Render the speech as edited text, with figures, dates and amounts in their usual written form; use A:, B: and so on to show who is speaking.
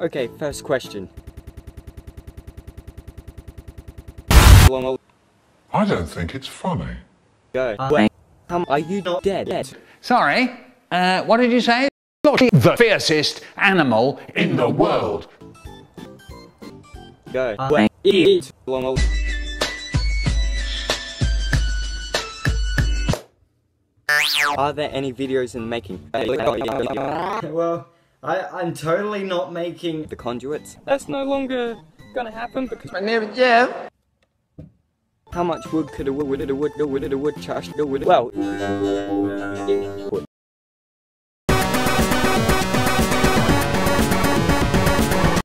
A: Okay, first question. I
B: don't think it's funny.
A: Go. Are you not dead?
C: Sorry, what did you say? The fiercest animal in the world.
A: Go. Eat. Are there any videos in the making?
D: Well, I'm totally not making
A: The conduits? That's no longer gonna happen because
D: my name is Jeff.
A: how much wood could a woodchuck? Well,